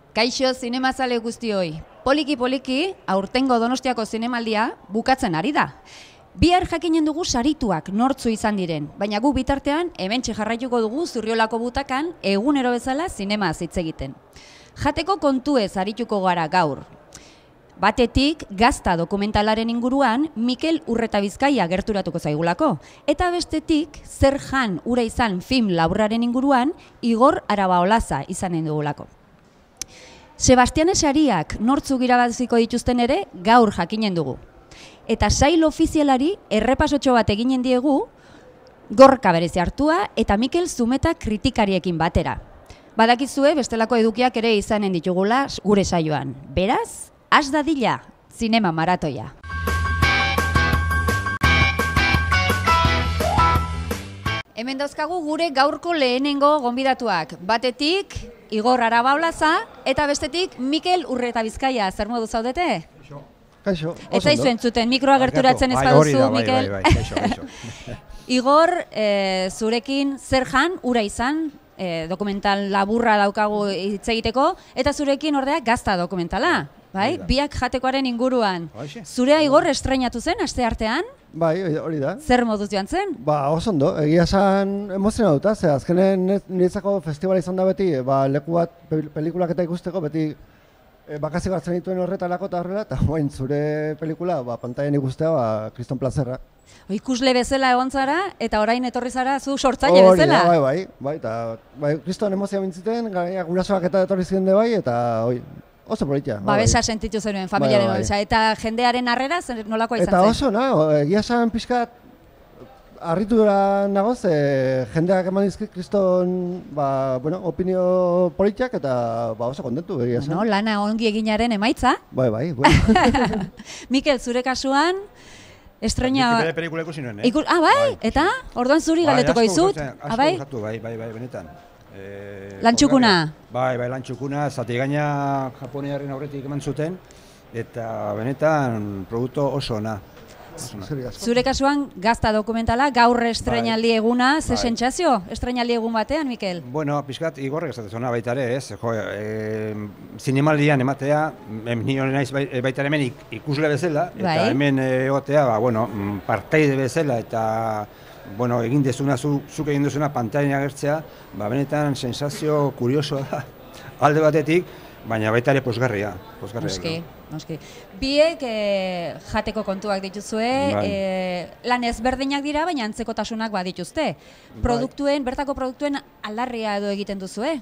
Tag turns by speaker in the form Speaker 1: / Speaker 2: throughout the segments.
Speaker 1: Kaixo zinemazale guztioi, poliki-poliki aurtengo Donostiako zinemaldia bukatzen ari da. Bihar jakinen dugu sarituak nortzu izan diren, baina gu bitartean hementxe jarraituko dugu Zurriolako butakan egunero bezala zinemaz hitz egiten. Jateko kontuez arituko gara gaur. Batetik, Gazta dokumentalaren inguruan Mikel Urretabizkaia gerturatuko zaigulako. Eta bestetik, Zer jan ura izan film laburraren inguruan Igor Arabaolaza izanen dugulako. Sebastian Sariak nortzuk irabaziko dituzten ere gaur jakinen dugu. Eta sail ofizialari errepasotxo bat eginen diegu Gorka berezi hartua eta Mikel Zumeta kritikariekin batera. Badakizue bestelako edukiak ere izanen ditugula gure saioan. Beraz, has dadila, zinema maratoia. Hemen dauzkagu gure gaurko lehenengo gonbidatuak. Batetik, Igor Arabaolaza eta bestetik Mikel Urretabizkaia. Zer modu zaudete?
Speaker 2: Kaixo,
Speaker 1: ez zaizu entzuten, mikroa gerturatzen ez baduzu, Mikel.
Speaker 2: Kaixo.
Speaker 1: Igor, zurekin Zer jan ura izan, dokumental laburra daukagu hitz egiteko, eta zurekin ordea Gazta dokumentala. Bai, biak jatekoaren inguruan. Zurea Igor estreinatu zen, asteartean?
Speaker 2: Bai, hori da.
Speaker 1: Zer moduz joan zen?
Speaker 2: Oso ondo, egia esan emozionatuta, ze azkenen niretzako festivala izan da beti, leku bat pelikulak eta ikusteko, beti bakazik hartzen dituen horretalako eta horrela, eta zure pelikula pantailan ikustea, kriston plazerra.
Speaker 1: Ikusle bezala egon zara, eta orain etorri zara zu sortzaile bezala.
Speaker 2: Bai, eta kriston emozioa mintziten, gurasoak eta etorri ziren bai, eta oso politia.
Speaker 1: Babesa sentitu zenuen, familiaren babesa. Eta jendearen harrera nolakoa izan zen?
Speaker 2: Eta oso, egia esan pixkat harritu nagoz, jendeak eman dizkit kriston opinio politiak eta oso kontentu egia esan.
Speaker 1: Lana ongi eginaren emaitza.
Speaker 2: Bai.
Speaker 1: Mikel, zure kasuan, estreina...
Speaker 3: Bere pelikula ikusi nuen,
Speaker 1: bai? Eta? Orduan zuri galdetuko izut?
Speaker 3: Asko gustatu, bai, benetan.
Speaker 1: Lantxukuna?
Speaker 3: Bai, lantxukuna, zati gaina Japoniaren aurretik eman zuten, eta benetan produktu oso ona.
Speaker 1: Zure kasuan Gazta dokumentala, gaur estreinaldi eguna, ze sentsazio estreinaldi egun batean, Mikel?
Speaker 3: Bueno, pixkat Igorrek esatezona baita ere, ez? Zinemaldian ematea, nire naiz baita hemen ikusle bezala, eta hemen egotea, partaide bezala, eta egin dezuna, zuk egin duzuna pantailan agertzea, benetan sensazio kuriosoa da, alde batetik, baina baita ere posgarria.
Speaker 1: Noski. Biek jateko kontuak dituzue, lan ezberdinak dira, baina antzekotasunak badituzte. Bertako produktuen aldarria edo egiten duzue?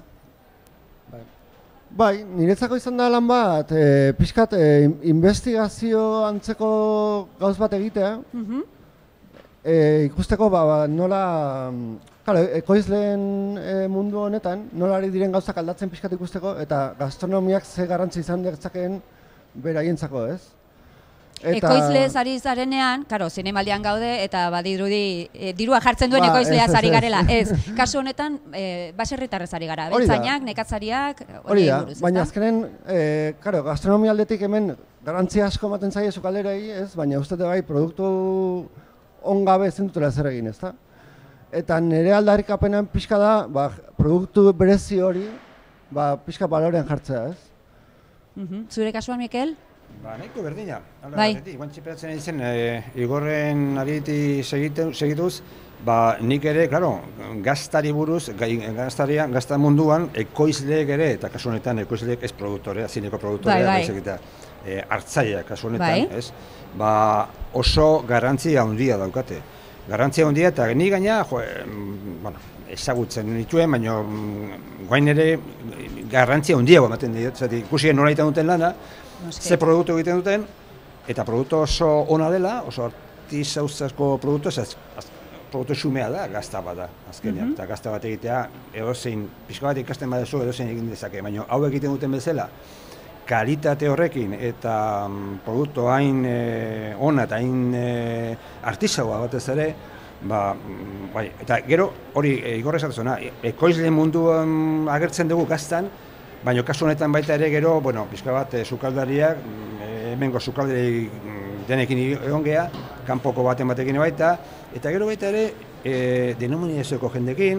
Speaker 2: Bai, niretzako izan da lan bat, pixkat investigazio antzeko gauz bat egitea, ikusteko nola, ekoizleen mundu honetan, nola ari diren gauzak aldatzen pixkat ikusteko, eta gastronomiak ze garrantzi izan detzakeen beraientzako, ez?
Speaker 1: Ekoizleez ari zarenean, zinemaldian gaude, eta badirudi dirua jartzen duen ekoizleaz ari garela. Ez, kasu honetan, baserritarrez ari gara, beltzainak, nekatzariak,
Speaker 2: hori da, baina azkenen, gastronomia aldetik hemen garrantzia asko ematen zaie sukalderei, ez? Baina ustete bai, produktu ongabe ezin dutela zer egin, ezta? Eta nire aldarrikapenean pixka da, produktu berezi hori, pixka balorean jartzea, ez?
Speaker 1: Zure kasuan, Mikel?
Speaker 3: Nahiko berdina. Iguan txiperatzen egin zen, Igorren ariti segituz, nik ere, gaztari buruz, gazta munduan, ekoizleek ere, eta kasu honetan ekoizleek ez produktorea, zineko produktorea, hartzaia kasu honetan, ez? Oso garrantzia handia daukate. Garrantzia handia eta ni gaina, ezagutzen nituen, baina guain ere garrantzia handia ematen dut, ikusi nola egiten duten lana, ze produktu egiten duten, eta produktu oso ona dela, oso artisauzko produktu, produktu xumea da, gazta bat da, azkenean. Eta gazta bat egitea, edozein, pixka bat ikasten badezu, edozein egin dezake, baina hau egiten duten bezala, kalitate horrekin eta produktu hain ona eta hain artisaua batez ere, eta gero hori Igorre esatezuna, ekoizle munduan agertzen dugu gaztan, baina kasu honetan baita ere gero, pixka bat sukaldariak, hemengo sukaldari denekin egon geha, kanpoko batekin baita, eta gero baita ere denominazioko jendekin,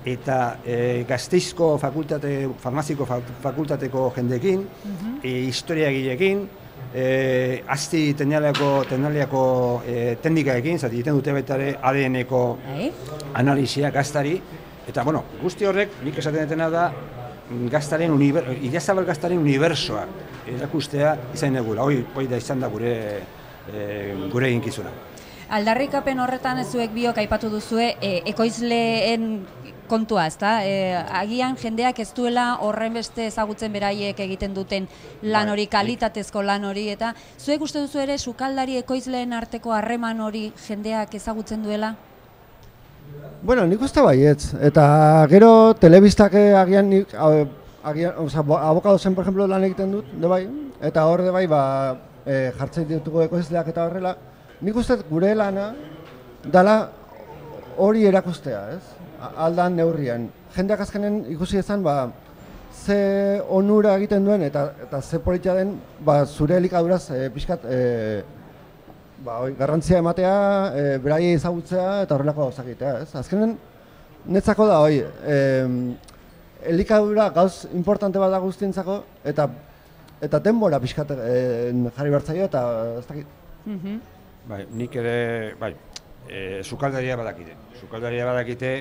Speaker 3: eta Gasteizko farmaziko fakultateko jendekin, historiagileekin, asti teknaliako teknikaekin, zati egiten dute baita ere ADN-eko analisia gaztari, eta bueno, guzti horrek, nik esaten dutena da, Idiazabal gaztaren unibersoa erakustea izan egula, hoi da izan da gure eginkizuna.
Speaker 1: Aldarrikapen horretan zuek biok aipatu duzue ekoizleen kontua, ezta? Agian jendeak ez duela horren beste ezagutzen beraiek egiten duten lan hori, kalitatezko lan hori, eta zuek uste duzu ere sukaldari ekoizleen arteko harreman hori jendeak ezagutzen duela?
Speaker 2: Bueno, nik uste baietz, eta gero telebistak agian abokadozen, por ejemplo, lan egiten dut, de bai, eta hor de bai, jartzen ditugu ekoizleak eta horrela, nik uste gure lana dala hori erakustea, ez? Aldan neurrian. Jendeak azkenen ikusi ezan, ze onura egiten duen eta ze politia den, zure elikaduraz pixkat garrantzia ematea, beraiei ezagutzea eta horrelako gauzak egitea, ez? Azkenen, netzako da, elikadura gauz importante bat da guztientzako, eta denbora pixkat jarri bertzaio, eta ez dakit.
Speaker 3: Nik ere, sukaldaria badakite,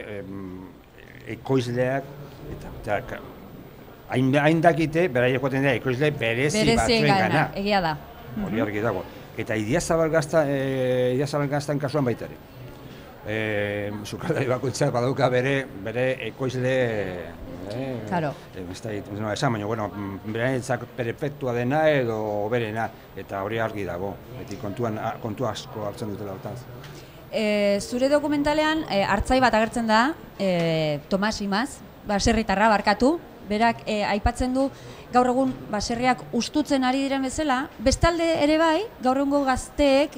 Speaker 3: ekoizleak, eta hain dakite, beraiek joaten dira, ekoizle berezi batzuen gana.
Speaker 1: Egia da.
Speaker 3: Hori argi dago. Eta Idiazabal gaztan kasuan baita ere. Sukaldari bakoitzak badauka bere ekoizle...
Speaker 1: Claro.
Speaker 3: Baina, bueno, beraientzat perfektua dena edo berena, eta hori argi dago. Beti kontu asko hartzen dutela hortaz.
Speaker 1: Zure dokumentalean hartzai bat agertzen da, Tomas Imaz, baserritarra barkatu, berak aipatzen du gaur egun baserriak ustutzen ari diren bezala, bestalde ere bai, gaur egungo gazteek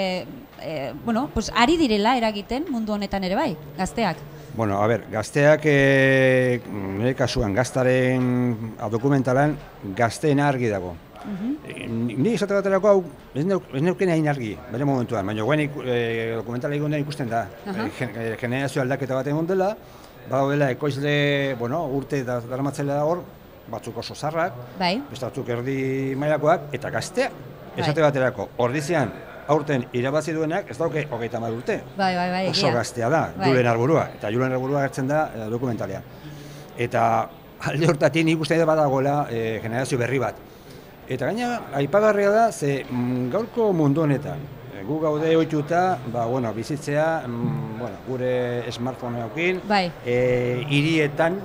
Speaker 1: ari direla eragiten mundu honetan ere bai, gazteak.
Speaker 3: Bueno, gazteak, nire kasuan, gaztaren dokumentalan gazteen argi dago. Ni esate baterako hau, ez neuken hain argi, bere momentuan, baina guen dokumentala egon den ikusten da. Generazio aldaketa bat egon dela, badaudela ekoizle, urte daramatzela hor, batzuk oso zarrak, beste batzuk erdi mailakoak, eta gazteak, esate baterako, ordizian, aurten irabazi duenak, ez dauke 30 urte. Oso gaztea da, Julen Arburua, eta Julen Arburua gertzen da dokumentalean. Eta alde hortatik nik uste badagoela generazio berri bat. Eta gaina, aipagarria da, ze gaurko mundu honetan, gu gaude ohituta, bizitzea, gure smartphoneokin, hirietan,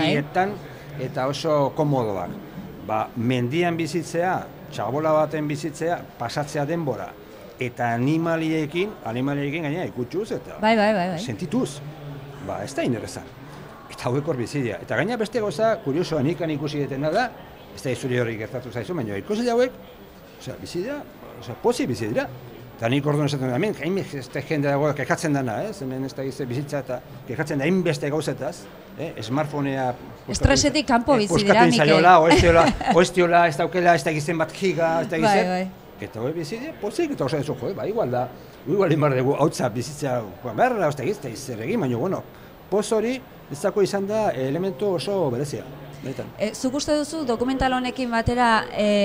Speaker 3: eta oso komodoak. Mendian bizitzea, txabola baten bizitzea, pasatzea denbora, eta animaliekin gaina ikutxuz eta sentituz. Ez da inerrezan. Eta hauek hor bizidea. Eta gaina beste goza, kuriosoa nikan ikusi detena da, ez da izuri hori gertatu zaizu, baina ikusi hauek, bizidea, pozik bizidea. Eta nik orduan esaten da, hemen, hainbeste jende dagoa kekatzen dana, hemen ez da bizitza eta kekatzen da hainbeste gauzetaz, smartphonea...
Speaker 1: Estresetik kanpo bizidera, Mikel.
Speaker 3: Oiztiola, ez daukela, ez da gizen bat giga, ez da gizen... Eta hori bizidea, pozik, eta oso igual da, igual imar dugu hautza bizitza, berra, ez da gizen egin, baina, poz hori, ez dako izan da elementu oso berezia.
Speaker 1: Zuk uste duzu dokumental honekin batera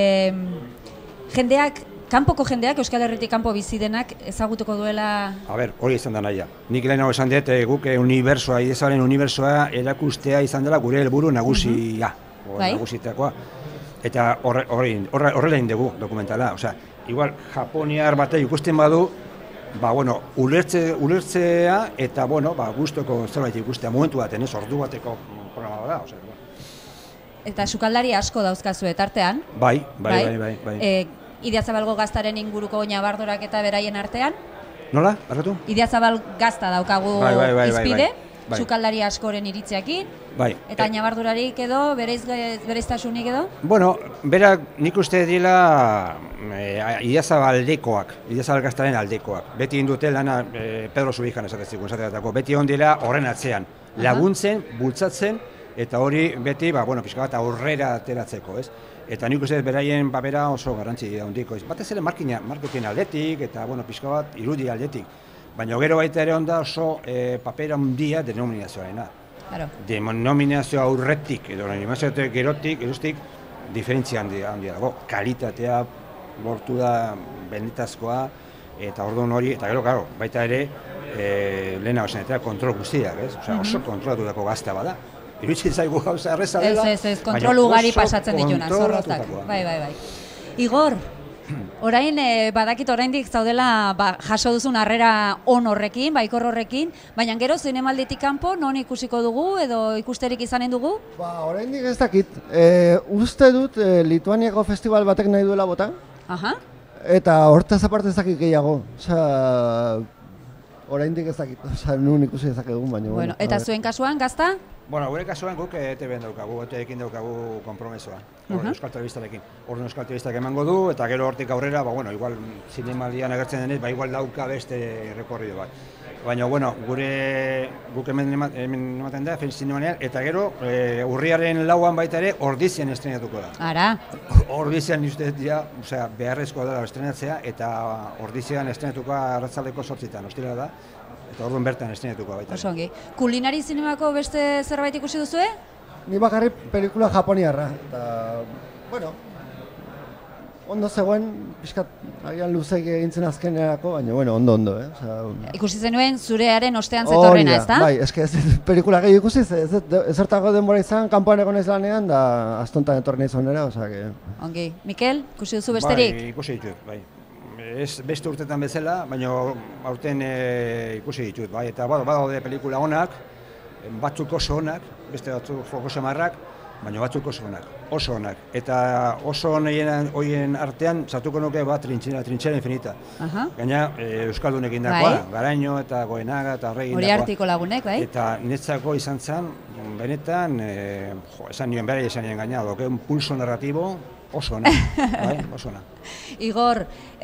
Speaker 1: jendeak, kanpoko jendeak, Euskal Herritik kanpo bizi denak ezagutuko duela...
Speaker 3: Hori izan da nahia. Nik lehenago esan dut guk unibersoa, Idiazabalen unibersoa erakustea izan dela gure helburu nagusia, nagusitakoa. Eta horrela egin dugu dokumentala. Igual, Japoniar batek ikusten badu, ulertzea eta guztoko zerbait ikustea momentu baten, ordu bateko programa da.
Speaker 1: Eta sukaldari asko dauzkazu tartean.
Speaker 3: Bai.
Speaker 1: Idiazabalgo gaztaren inguruko ñabardorak eta beraien artean.
Speaker 3: Nola? Barkatu?
Speaker 1: Idiazabal gazta daukagu izpide, sukaldari askoren iritziakin. Eta ñabardurarik edo, bereiztasunik edo?
Speaker 3: Berak nik uste dira Idiazabaldekoak, Idiazabal gaztaren aldekoak. Beti indute lana Pedro Zubijan esateziko, beti hon dira horren atzean. Laguntzen, bultzatzen, eta hori beti, pixka bat aurrera ateratzeko, ez? Eta nik uste beraien papera oso garrantzi handiko. Batez ere marketing aldetik eta pixka bat irudi aldetik. Baina gero baita ere onda oso papera handia denominazioarena. denominazio aurretik, edo animazio gerotik, diferentzia handia dago. Kalitatea lortu da benetazkoa, eta orduan hori, eta gero, baita ere, lehena eta kontrol guztiak, oso kontrolatu dako gazta bada. Iruditzen zaigu gauza erreza dela,
Speaker 1: ez, kontrol ugari pasatzen dituna, zorrotzak. Bai. Igor, orain, badakit oraindik zaudela jaso duzun harrera on horrekin, baikor horrekin, baina gero zinemalditik kanpo non ikusiko dugu edo ikusterik izanen dugu?
Speaker 2: Oraindik ez dakit. Uste dut Lituaniako festival batek nahi duela bota.
Speaker 1: Aha.
Speaker 2: Eta hortaz aparte ez dakit gehiago. Oraindik ez dakit. Nun ikusi dezakegun, baina...
Speaker 1: Bueno, eta zuen kasuan, Gazta?
Speaker 3: Bueno, gure kasuan guk ETV-en daukagu, ETV-ekin daukagu konpromesoa, Euskal Telebistarekin. Orduan Euskal Telebistak emango du, eta gero hortik aurrera, igual zinemaldian agertzen denez, igual dauka beste rekorrido bat. Baina, guk hemen ematen da, zinemalian, eta gero urriaren lauan baita ere, Ordizian estrenatuko da.
Speaker 1: Ara?
Speaker 3: Ordizian uste dira, beharrezkoa dela estrenatzea, eta Ordizian estrenatuko arratzaldeko 8:00, ostira da. Eta orduan bertan estrenatuko baita.
Speaker 1: Oso ongi. Kulinari zinemako beste zerbait ikusi duzue?
Speaker 2: Ni bakarrik pelikula japoniarra. Eta, ondo zegoen, pixkat, agian luzek egintzen azkenerako, baina, ondo,
Speaker 1: Ikusi zenuen zurearen ostean zetorrena, ezta?
Speaker 2: Bai, ez pelikula gehi ikusi, ezertako denbora izan, kanpoan egon ez lanean, da astontan etorri nahi zonera,
Speaker 1: Ongi. Mikel, ikusi duzu besterik?
Speaker 3: Bai, ikusi ditut, bai. Ez beste urtetan bezala, baina aurten ikusi ditut, bai. Eta badaude pelikula onak, batzuk oso onak, beste batzuk oso samarrak, baina batzuk oso onak. Eta oso horien artean, sartuko nuke bat Trinchera Infinita. Gaina Euskaldunek indakoa, Garaino eta Goenaga eta Horregi indakoa.
Speaker 1: Hori artiko lagunek, bai?
Speaker 3: Eta netzako izan zen, benetan, esan nien bera izan nien gaina, doke un pulso narratibo, oso ona, oso ona.
Speaker 1: Igor,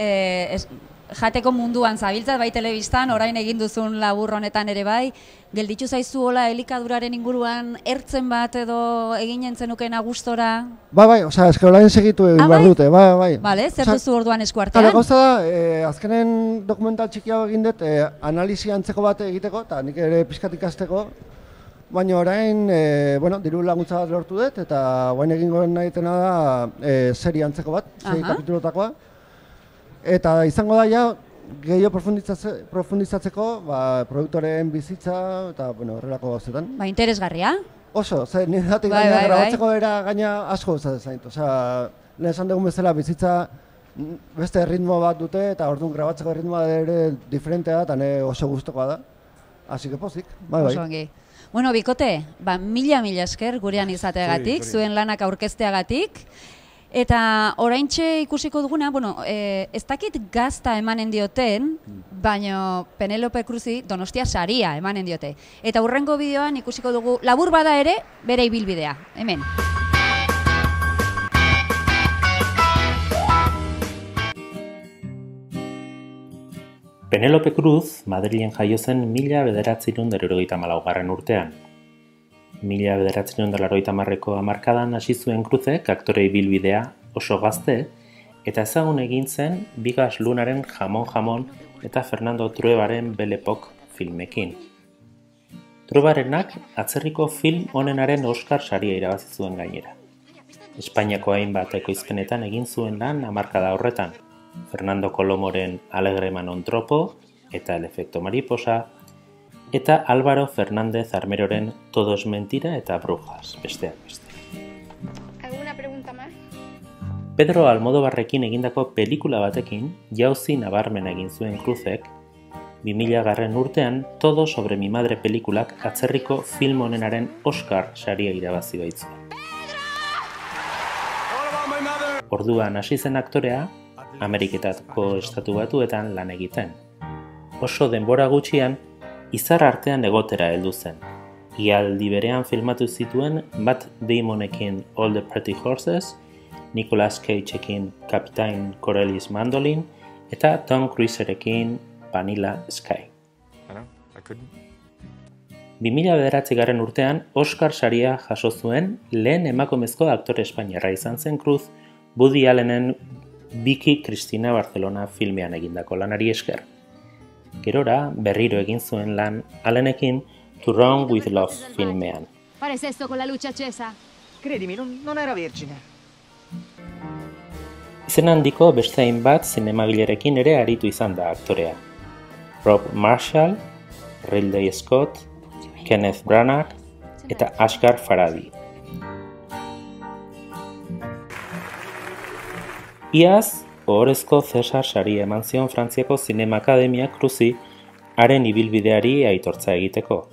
Speaker 1: jateko munduan zabiltzat bai telebistan, orain egin duzun labur honetan ere bai, gelditu zaizu hola elikaduraren inguruan ertzen bat edo egin entzenukeen agustora?
Speaker 2: Bai, eske orain segitu egin behar dute, bai.
Speaker 1: Bale, zer duzu orduan eskuartean?
Speaker 2: Gauza da, azkenen dokumental txikiago egin dut, analisi antzeko bat egiteko, eta nik ere pixkat ikasteko, baina orain, diru laguntza bat lortu dut, eta orain egingo nahi dena da serie antzeko bat, sei kapitulotakoa. Eta izango da ja, gehiago profundizatzeko, produktoren bizitza eta horrelako gauzetan.
Speaker 1: Interesgarria?
Speaker 2: Oso, nire datik gaina grabatzeko era gaina asko zaintu. Lehen esan dugun bezala bizitza beste ritmo bat dute eta orduan grabatzeko ritmoa ere diferentea da, eta oso gustukoa da. Así que pozik, bai.
Speaker 1: Oso ongi. Bueno, bikote, mila esker gurean izateagatik, zuen lanak aurkezteagatik. Eta oraintxe ikusiko duguna, ez dakit Gazta emanen dioten, baina Penelope Cruzi Donostia saria emanen diote. Eta hurrengo bideoan ikusiko dugu, labur bada ere, bere ibilbidea. Hemen.
Speaker 4: Penelope Cruz, Madrilen jaio zen 1994 urtean. 1980ko hamarkadan hasi zuen Cruzek aktore ibilbidea oso gazte, eta ezagun egin zen Bigas Lunaren Jamon eta Fernando Truebaren Belle Époque filmekin. Truebarenak atzerriko film onenaren Oscar saria irabazi zuen gainera. Espainiako hainbat ekoizpenetan egin zuen lan hamarkada horretan, Fernando Colomoren Alegre Manon Tropo eta El Efecto Mariposa, eta Álvaro Fernández Armeroren Todo es mentira eta Brujas, besteak beste.
Speaker 5: ¿Alguna pregunta más?
Speaker 4: Pedro Almodóvarrekin egindako pelikula batekin jauzi nabarmena egin zuen Cruzek, 2000 urtean Todo sobre mi madre pelikulak atzerriko film onenaren Oscar saria irabazi baitzuen. Orduan hasi zen aktorea, Ameriketako Estatu Batuetan lan egiten. Oso denbora gutxian, izar artean egotera heldu zen. Ialdi berean filmatu zituen Matt Damonekin All the Pretty Horses, Nicolas Cageekin Captain Corellis Mandolin eta Tom Cruiserekin Vanilla Sky. 2009 urtean Oscar saria jaso zuen lehen emakumezko aktore espainiarra izan zen Cruz, Woody Allenen Vicky Cristina Barcelona filmean egindako lanari esker. Gerora, berriro egin zuen lan Allenekin To Run with Love filmean.
Speaker 6: Fare sesso con la luce accesa.
Speaker 7: Credimi, non era vergine.
Speaker 4: Izen handiko beste hainbat zinemagilerekin ere aritu izan da aktorea. Rob Marshall, Ridley Scott, Kenneth Branagh eta Asghar Farhadi. Iaz, ohorezko Cesar saria eman zion Frantziako Zinema Akademiak Cruzi haren ibilbideari aitortza egiteko.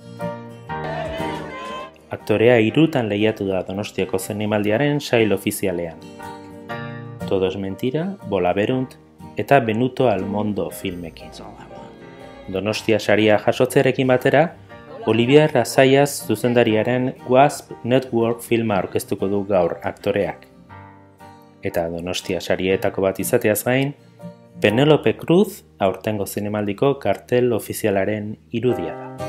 Speaker 4: Aktorea 3 lehiatu da Donostiako Zinemaldiaren sail ofizialean. Todo es mentira, Bolaberunt eta Benuto Almondo filmekin. Donostia saria jasotzearekin batera, Olivier Razaiaz zuzendariaren Wasp Network filma aurkeztuko du gaur aktoreak. Eta Donostia sarietako bat izateaz gain, Penélope Cruz aurtengo zinemaldiko kartel ofizialaren irudia da.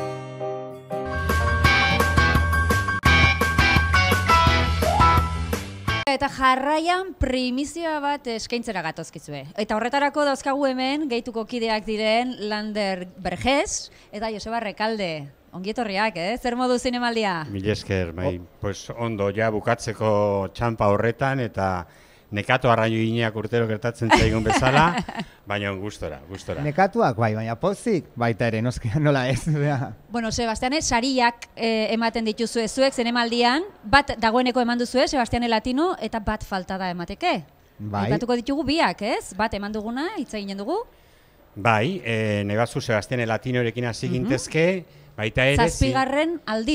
Speaker 1: Eta jarraian primizioa bat eskaintzera gatozkizue. Eta horretarako dauzkagu hemen, gehituko kideak diren Lander Berges eta Joseba Rekalde. Ongietorriak, zer modu zinemaldia?
Speaker 8: Mil esker, pues ondo, ja bukatzeko txanpa horretan eta nekatu arraio gineak urtero gertatzen zaigun bezala, baina gustora.
Speaker 9: Nekatuak, baina pozik, baita ere, nola ez.
Speaker 1: Bueno, Sebastiane, sariak ematen dituzue zuek zinemaldian, bat dagoeneko eman duzue, Sebastiane Latino, eta bat falta da emateke. Aipatuko ditugu biak, ez? Bat eman duguna, hitz eginen dugu?
Speaker 8: Bai, nebazu Sebastiane Latinorekin hasi gintezke, baita ere...
Speaker 1: Zazpigarren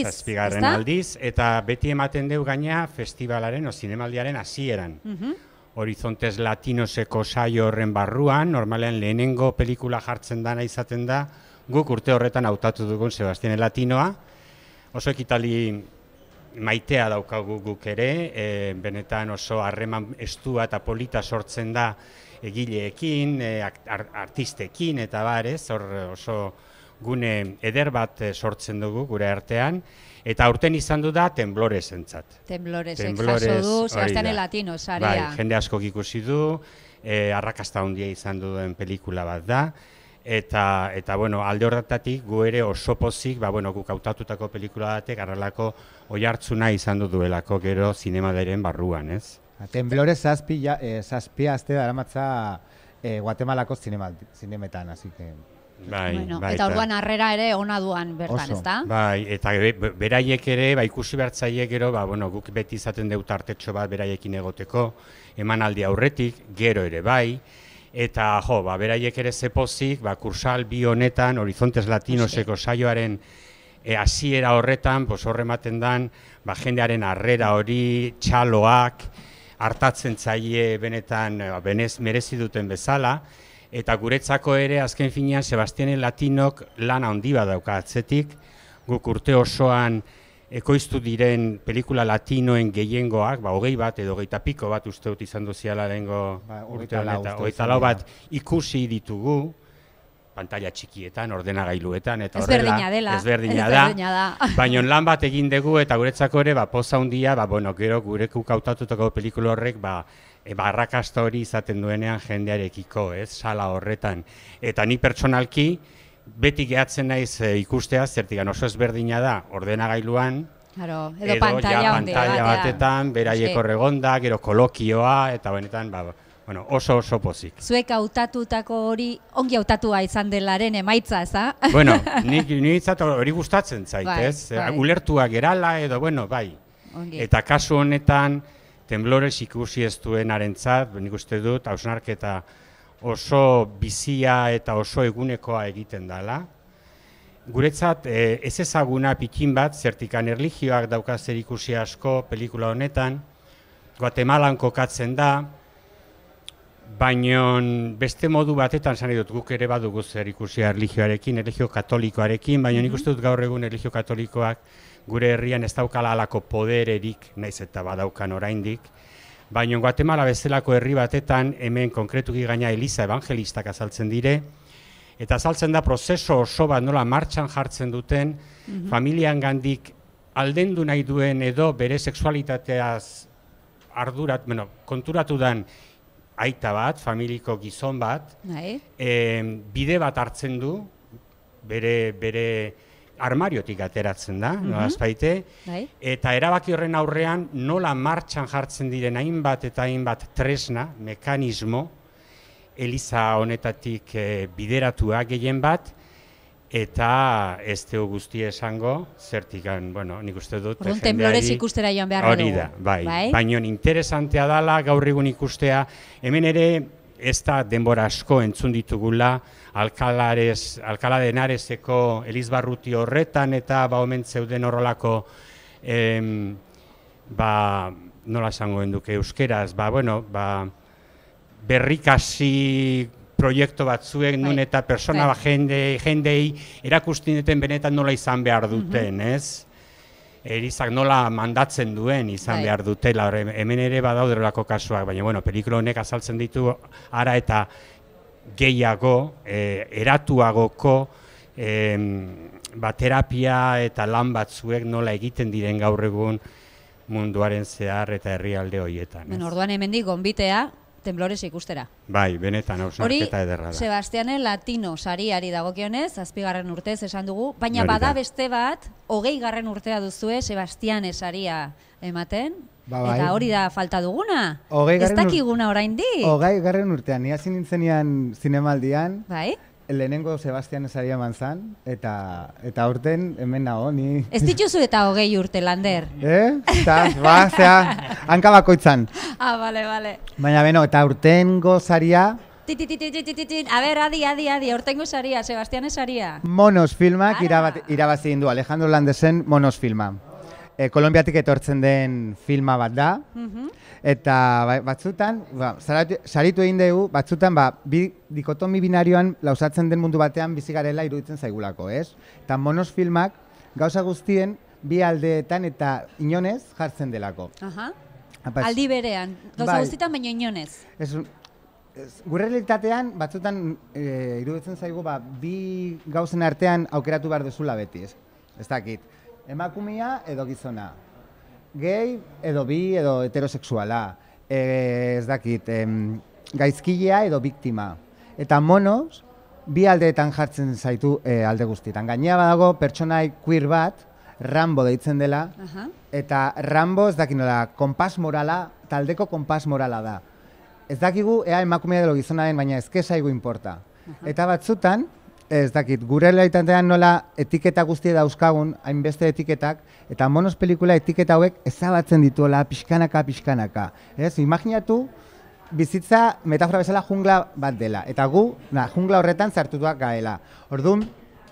Speaker 8: aldiz, eta beti ematen deu gaina festivalaren o zinemaldiaren hasieran. Horizontes Latinoseko saio horren barruan, normalean lehenengo pelikula jartzen dana izaten da, guk urte horretan hautatu dugun Sebastiane Latinoa. Oso ekitali maitea daukagu guk ere, benetan oso harreman estua eta polita sortzen da egileekin, artistekin eta barez, oso gune eder bat sortzen dugu gure artean, eta aurten izan du da Tembloresentzat.
Speaker 1: Tembloresek jaso du Sebastiane Latino saria.
Speaker 8: Bai, jende askok ikusi du, arrakasta handia izan duen pelikula bat da, eta bueno, alde horretatik gu ere oso pozik, guk hautatutako pelikula batek harrelako oihartzuna izan duelako gero zinemadaren barruan, ez?
Speaker 9: Temblores 7 aste daramatza Guatemalako zinemetan, así que...
Speaker 1: Eta orduan harrera ere ona duan bertan, ezta?
Speaker 8: Bai, eta beraiek ere, ikusi behartzaiek gero, guk beti izaten deu tartetxo bat beraiekin egoteko, emanaldi aurretik, gero ere bai, eta beraiek ere zepozik, kursal bi honetan, Horizontes Latinoseko saioaren hasiera horretan, horre ematen dan, jendearen harrera hori, txaloak, hartatzen zaie benetan merezi duten bezala, eta guretzako ere, azken finean, Sebastiane Latinok lana handi bat dauka atzetik, guk urte osoan ekoiztu diren pelikula latinoen gehiengoak, 20 bat edo 20 piko bat uste dut izan duziala lehengo urte honetan, 24 bat ikusi ditugu, pantalla txikietan, ordenagailuetan, eta horrela, ezberdina da, baina lan bat egin dugu, eta guretzako ere, poza handia, gero gurekuk hautatutako pelikula horrek, arrakasta hori izaten duenean jendearekiko, sala horretan. Eta ni pertsonalki, beti gehatzen naiz ikustea, zertikan oso ezberdina da, ordenagailuan,
Speaker 1: edo pantalla
Speaker 8: batetan, beraieko regonda, gero kolokioa, eta benetan, oso pozik.
Speaker 1: Zuek hautatutako hori ongi hautatua izan delaren emaitza, eza?
Speaker 8: Bueno, ni hori gustatzen zait, ez? Ulertua gerala edo, bai. Eta kasu honetan, Temblores ikusi ez duenarentzat, nik uste dut, hausnarketa oso bizia eta oso egunekoa egiten dela. Guretzat, ez ezaguna pikin bat, zertikan erlijioak dauka zer ikusi asko pelikula honetan, Guatemalan kokatzen da, baina beste modu batetan zan dut guk ere badugu zer ikusi erlijioarekin, erlijio katolikoarekin, baina nik uste dut gaur egun erlijio katolikoak gure herrian ez daukala alako podererik, naiz eta badaukan oraindik, baina Guatemala bezalako herri batetan hemen konkretuki gaina Eliza evangelistak azaltzen dire, eta azaltzen da prozeso oso bat nola martxan jartzen duten, familian gandik aldendu nahi duen edo bere sexualitateaz konturatu dan aita bat, familiko gizon bat, bide bat hartzen du, bere armariotik ateratzen da, nolazbaite, eta erabaki horren aurrean nola martxan jartzen diren hainbat eta hainbat tresna, mekanismo, Eliza honetatik bideratua gehien bat, eta ez dugu guzti esango, zertikan, bueno, nik uste dut...
Speaker 1: Orduan, temblorez ikustera joan beharra dugu.
Speaker 8: Hori da, bai. Baina interesantea dela gaur egun ikustea, hemen ere ez da denbora asko entzun ditugula, Alcalá de Henareseko Elizbarruti horretan, eta omen zeuden horrelako, nola esango duke euskeraz, berrikasi proiektu batzuek nun eta persona jendei erakusten duten benetan nola izan behar duten, ez? Elizak nola mandatzen duen izan behar dutela, hemen ere badauderolako kasuak, baina pelikula honek azaltzen ditu ara eta gehiago, eratuagoko terapia eta lan batzuek nola egiten diren gaur egun munduaren zehar eta herrialde horietan.
Speaker 1: Orduan hemendik gonbitea, temblorez ikustera.
Speaker 8: Bai, benetan hausnarketa ederra da.
Speaker 1: Hori, Sebastiane Latino sariari dagokionez, 7. urtez esan dugu, baina bada beste bat, 20. urtea duzue Sebastiane saria ematen, eta hori da falta duguna. Ez dakiguna oraindik.
Speaker 9: 20. urtean, ni hasi nintzenean zinemaldian,
Speaker 1: bai?
Speaker 9: Lehenengo Sebastiane saria eman zan, eta urten hemen nago, ni...
Speaker 1: Ez dituzu eta 20 urte, Lander.
Speaker 9: Hanka bakoitzan.
Speaker 1: Bale.
Speaker 9: Baina beno, eta urtengo saria...
Speaker 1: A ber, adi, urtengo saria, Sebastiane saria.
Speaker 9: Monos filmak irabazi du, Alejandro Landesen Monos filma. Kolonbiatik etortzen den filma bat da, eta batzutan, saritu egin dugu, batzutan, dikotomi binarioan lausatzen den mundu batean bizi garela iruditzen zaigulako, ez? Eta Monos filmak gauza guztien bi aldeetan eta inonez jartzen delako.
Speaker 1: Aldi berean, gauza guztietan baina inonez.
Speaker 9: Gure realitatean, batzutan iruditzen zaigu, bi gauzen artean aukeratu behar duzula beti, ez dakit. Emakumea edo gizona, gehi edo bi edo heterosexuala, ez dakit, gaizkilea edo biktima. Eta Monos, bi aldeetan jartzen zaitu alde guztietan. Gainera badago pertsonai queer bat, Rambo deitzen dela, eta Rambo ez dakit nola, konpas morala, taldeko konpas morala da. Ez dakigu ea emakumea edo gizona den, baina ez zaigu importa. Eta batzutan, ez dakit, gure realitatean nola etiketa guztie dauzkagun, hainbeste etiketak, eta Monos pelikula etiketa hauek ezabatzen dituela pixkanaka. Imaginatu, bizitza metafora bezala jungla bat dela, eta gu, jungla horretan zartutuak gaela. Orduan,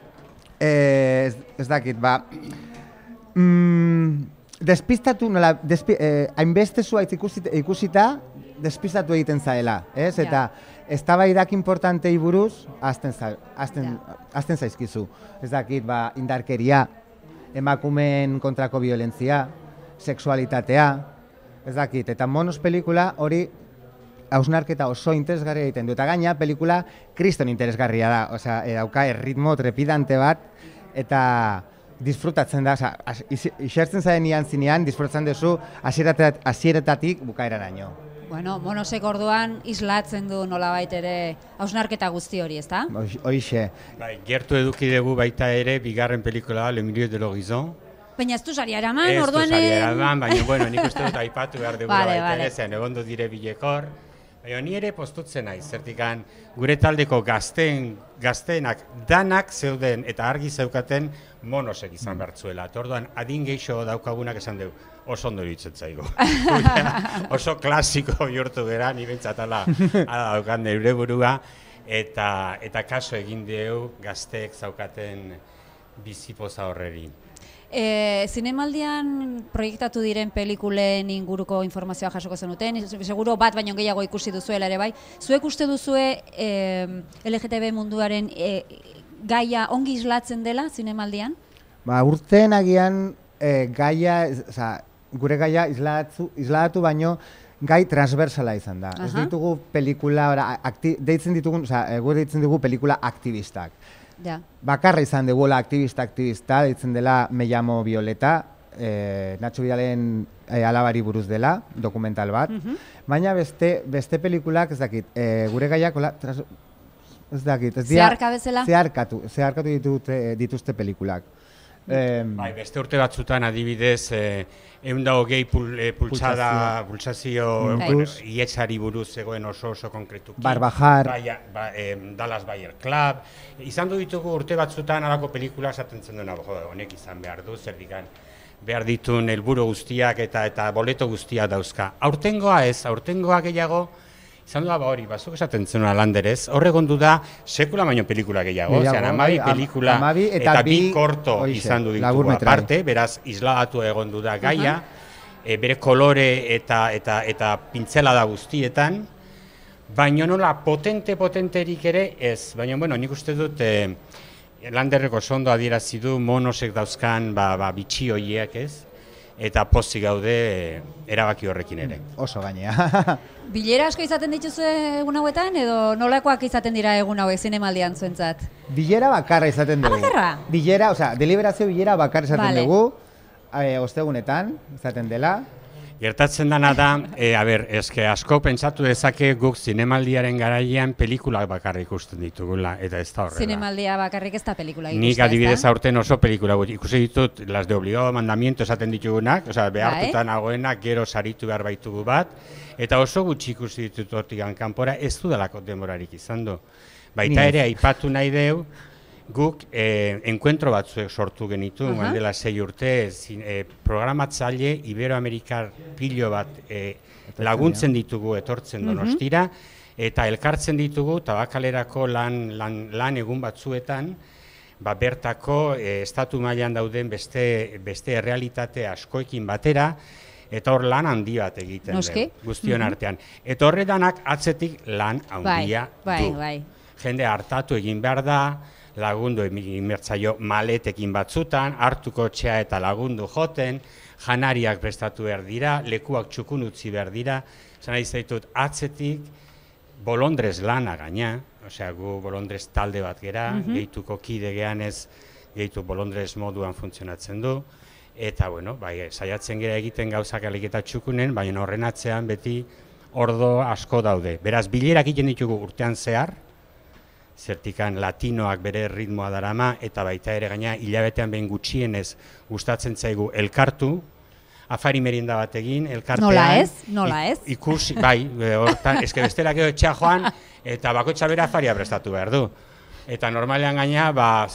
Speaker 9: ez dakit, despistatu, hainbeste zuaitz ikusita, despistatu egiten zaela, ez? Eta eztabaidak importantei buruz azten zaizkizu. Ez dakit, indarkeria, emakumeen kontrako violentzia, sexualitatea, ez dakit. Eta Monos pelikula hori hausnarketa oso interesgarria egiten du. Eta gaina, pelikula kriston interesgarria da. Osea, dauka erritmo trepidante bat, eta disfrutatzen da, isertzen zaren ian zinean, disfrutatzen duzu hasieretatik bukaeraraino.
Speaker 1: Bueno, Monosek orduan islatzen du nolabait ere hausnarketa guzti hori, ezta?
Speaker 9: Hoixe.
Speaker 8: Gertu eduki dugu baita ere, bigarren pelikula, Le Milieu de l'Horizon.
Speaker 1: Baina ez du saria eraman, orduan...
Speaker 8: Ez du saria eraman, baina nik uste dut aipatu behar dugu baita ere, zean egondu dire bilekor. Baina ni ere postutzen naiz, zertikan gure taldeko gazteenak danak zeuden eta argi zeukaten Monosek izan bertzuela. Orduan adin geixo daukagunak esan dugu. Oso ondo iruditzen zaigu. Oso klasiko bihurtu gera, ni bentsat ala daukan neure burua, eta kaso egin dugu gazteek zaukaten bizipoza horreri.
Speaker 1: Zinemaldian proiektatu diren pelikulen inguruko informazioa jasoko zenuten, seguro bat baino gehiago ikusi duzuela ere bai. Zuek uste duzue LGTB munduaren gaia ongi islatzen dela zinemaldian?
Speaker 9: Urteen agian gaia, gure gaia isladatu baino gai transversala izan da. Ez ditugu pelikula, deitzen dugu pelikula aktivistak. Bakarra izan dugula aktivista, deitzen dela Me llamo Violeta, Nacho Vidalen alabari buruz dela, dokumental bat. Baina beste pelikulak, ez dakit, gure gaiak, ez dakit,
Speaker 1: zeharka bezala?
Speaker 9: Zeharkatu dituzte pelikulak.
Speaker 8: Bai, beste urte batzutan adibidez, 120 pulsazio ietzari buruz zegoen oso konkretuki.
Speaker 9: Barbajar.
Speaker 8: Dallas Bayer Club. Izan ditugu urte batzutan alako pelikula esaten zen duena, honek izan behar du, zer digan behar ditun helburu guztiak eta boleto guztiak dauzka. Aurtengoa ez, aurtengoa gehiago, izan duda hori, bazuk esaten zenuna Landerez, horre gondu da sekula baino pelikula gehiago, zean 12 pelikula eta bi korto izan du ditugu aparte, beraz isladatu egon du da gaia, bere kolore eta pintzelada guztietan, baina nola potenterik ere ez, baina bueno, nik uste dut Landerreko ondo adierazi du monosek dauzkan bitxi horiek ez, eta pozik gaude erabaki horrekin ere.
Speaker 9: Oso gainea.
Speaker 1: Bilera asko izaten dituzue egun hauetan, edo nolakoak izaten dira egun hauek zinemaldian zuentzat?
Speaker 9: Bilera bakarra izaten dugu.
Speaker 1: Bakarra?
Speaker 9: Bilera, deliberazio bilera bakarra izaten dugu, ostegunetan izaten dela.
Speaker 8: Gertatzen dana da, eske asko pentsatu dezake guk zinemaldiaren garaian pelikulak bakarrik ikusten ditugula, eta ez da horrela.
Speaker 1: Zinemaldia bakarrik ez da pelikula ikustea,
Speaker 8: nik adibidez aurten oso pelikula ikusi ditut, las de obligado mandamiento esaten ditugunak, behartuta nagoenak gero saritu behar baitugu bat, eta oso gutxi ikusi ditut hortigan kanpora, ez dudalako denborarik izan du. Baita ere, aipatu nahi deu, guk enkuentro batzuek sortu genitu, dela 6 urte, programatzaile Iberoamerikar pilo bat laguntzen ditugu etortzen Donostira, eta elkartzen ditugu Tabakalerako lan egun batzuetan, bertako estatu mailan dauden beste errealitate askoekin batera, eta hor lan handi bat egiten dugu, guztion artean. Eta horretanak atzetik lan handia du. Jende hartatu egin behar da, lagundu imertzaio maletekin batzutan, hartuko txea eta lagundu joten, janariak prestatu behar dira, lekuak txukun utzi behar dira, zan nahi zaitut atzetik bolondrez lana gaina, gu bolondrez talde bat gera, gehituko kide gehan ez, gehitu bolondrez moduan funtzionatzen du, eta saiatzen gera egiten gauzak aliketa txukunen, baina horren atzean beti ordo asko daude. Beraz, bilerak egiten ditugu urtean zehar, zertikan latinoak bere ritmoa darama, eta baita ere gaina hilabetean behin gutxienez gustatzen zaigu elkartu, afari merienda bat egin, elkartean.
Speaker 1: Nola ez?
Speaker 8: Ikusi, hortan, eske bestela gero etxea joan, eta bakoitza bere afaria prestatu behar du. Eta normalean gaina,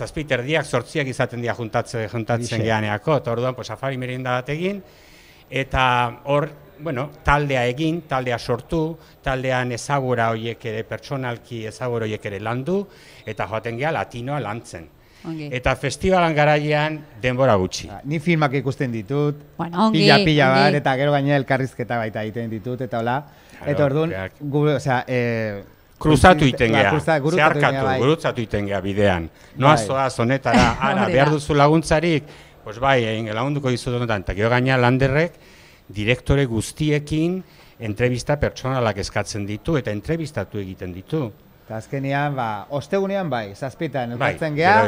Speaker 8: 7:30 izaten dira juntatzen gehaneako, eta orduan, afari merienda bat egin, eta hor, taldea egin, taldea sortu, taldean ezagura horiek ere, pertsonalki ezagura horiek ere landu, eta joaten geha latinoa lantzen. Eta festivalan garaian denbora gutxi.
Speaker 9: Ni filmak ikusten ditut, pila bar, eta gero gaina elkarrizketa baita egiten ditut, eta hola. Eta orduan,
Speaker 8: kruzatu iten geha, zeharkatu, gurutzatu iten geha bidean. Noaz honetara, behar duzu laguntzarik, lagunduko dizu donetan, eta gero gaina Landerrek, direktore guztiekin entrevista pertsonalak eskatzen ditu eta entrevistatu egiten ditu.
Speaker 9: Eta azkenean, ostegunean zazpitan elkartzen geha,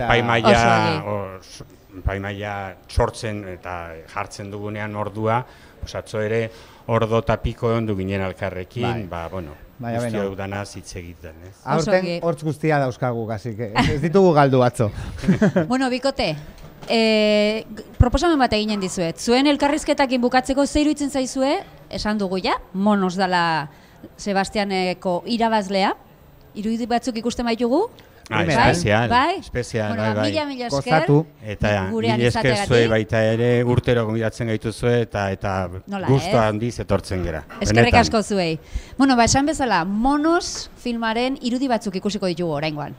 Speaker 8: epaimaia sortzen eta jartzen dugunean ordua, atzo ere ordo eta piko ondu ginen alkarrekin, guzti hau danaz hitz egiten.
Speaker 9: Aurten hortz guztia dauzkagu, ez ditugu galdu atzo.
Speaker 1: Bikote, proposamen bat eginen dizuet. Zuen elkarrizketakin bukatzeko zer iruditzen zaizue, esan dugu Monos dela Sebastianeko irabazlea, irudi batzuk ikusten baitugu?
Speaker 8: Espezial,
Speaker 1: mila esker,
Speaker 8: eta mila esker zue baita ere urtero gomidatzen gaituzue eta guztua handiz etortzen gera.
Speaker 1: Eskerrik asko zuei. Esan bezala, Monos filmaren irudi batzuk ikusiko ditugu oraingoan.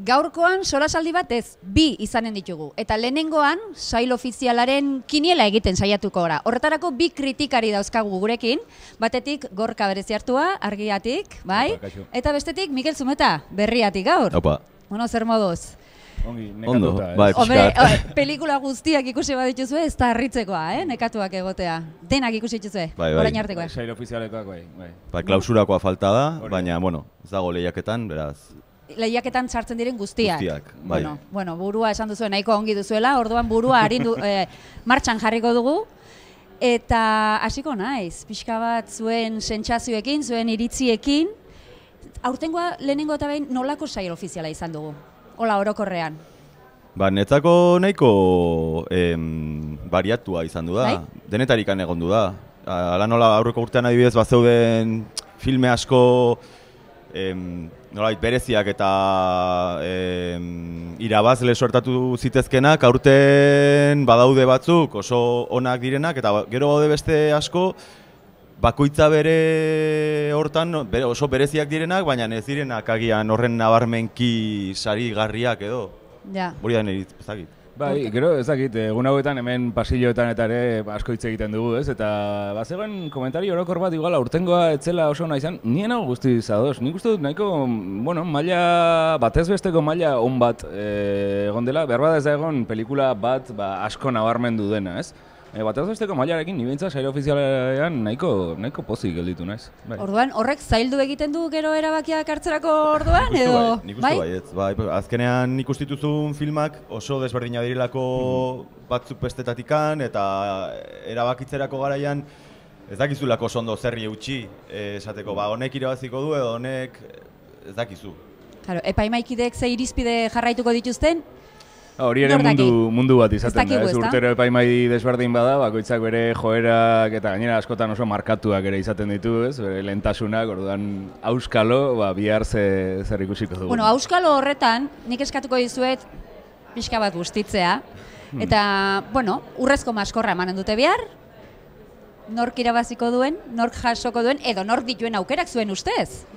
Speaker 1: Gaurkoan solasaldi bat ez, 2 izanen ditugu. Eta lehenengoan, sail ofizialaren kiniela egiten saiatuko gara. Horretarako 2 kritikari dauzkagu gurekin. Batetik Gorka Bereziartua, Argiatik, bai? Eta bestetik Mikel Zumeta, Berriatik gaur.
Speaker 10: Opa.
Speaker 1: Bueno, zer moduz?
Speaker 10: Ondo, bai, pixkat.
Speaker 1: Pelikula guztiak ikusi badituzue, ez da harritzekoa, nekatuak egotea. Denak ikusi dituzue, orain artekoa.
Speaker 11: Sail ofizialekoak, bai.
Speaker 10: Bai, klausurakoa falta da, baina, bueno, ez dago lehiaketan, beraz.
Speaker 1: Lehiaketan sartzen diren guztiak.
Speaker 10: Bai.
Speaker 1: Bueno, burua esan duzuen nahiko ongi duzuela, orduan burua arindu martxan jarriko dugu. Eta hasiko naiz, pixka bat zuen sentsazioekin, zuen iritziekin. Aurtengoa lehenengo eta behin nolako sail ofiziala izan dugu? Hola, orokorrean.
Speaker 10: Ba, netzako nahiko bariatua izan du da. Denetarikan egondu da. Hala nola aurreko urtean adibidez bat zeuden filme asko nolabait bereziak eta irabazle suertatu zitezkenak, aurten badaude batzuk oso onak direnak, eta gero baude beste asko bakoitza bere hortan oso bereziak direnak, baina ez direnak agian horren nabarmenki sari garriak edo.
Speaker 1: Ja.
Speaker 10: Hori da nire ezagit.
Speaker 11: Bai, gero ezagit, egun hauetan hemen pasilloetan eta ere asko hitz egiten dugu, ez? Eta bazegoen komentari orokor bat igual aurtengoa etzela oso ona izan, nien hau guzti zadoz. Nik uste dut nahiko, bueno, maila, batez besteko maila on bat egon dela, behar bada ez da egon pelikula bat asko nabarmendu dena, ez? Batez besteko mailarekin, nibentza sail ofizialean nahiko pozik gelditu naiz.
Speaker 1: Orduan, horrek zaildu egiten du gero erabakiak hartzerako orduan, edo?
Speaker 10: Nik uste baietz, bai, azkenean ikustituzun filmak oso desberdina direlako batzuk bestetatikan, eta erabakitzerako garaian ez dakizulako ondo zerri eutxi, esateko, honek irabaziko du edo honek ez dakizu.
Speaker 1: Claro, epaimaikidek ze irizpide jarraituko dituzten?
Speaker 11: Hori ere mundu bat izaten da, ez urtero epaimai desberdin bada, bakoitzak bere joerak eta gainera askotan oso markatuak ere izaten ditu, ez, bere lehentasunak, orduan auskalo, bihar zer ikusiko dugu.
Speaker 1: Bueno, auskalo horretan, nik eskatuko dizuet pixka bat bustitzea, eta, bueno, urrezko maskorra emanen dute bihar, nork irabaziko duen, nork jasoko duen, edo nork dituen aukerak zuen ustez?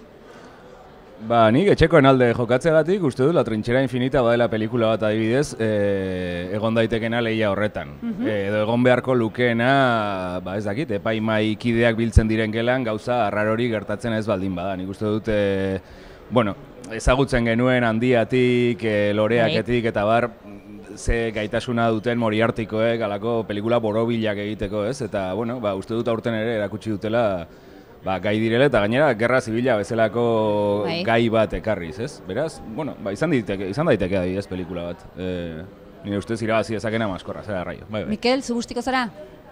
Speaker 11: Nik etxekoen alde jokatzeagatik uste dut La Trinchera Infinita badela pelikula bat adibidez egon daitekena lehia horretan. Edo egon beharko lukeena, ez dakit, epaimai kideak biltzen diren gelan gauza arrarori gertatzen ez baldin bada. Nik uste dut, bueno, ezagutzen genuen handiatik, loreaketik eta bar, ze gaitasuna duten Moriartikoek alako pelikula borobilak egiteko, ez? Eta, bueno, uste dut aurten ere erakutsi dutela gai direla eta gainera gerra zibila bezalako gai bat ekarriz, ez? Beraz, bueno, izan daiteke adibidez pelikula bat. Nire ustez irabazi dezakena maskorra, zera raio.
Speaker 1: Mikel, zu gustiko zara?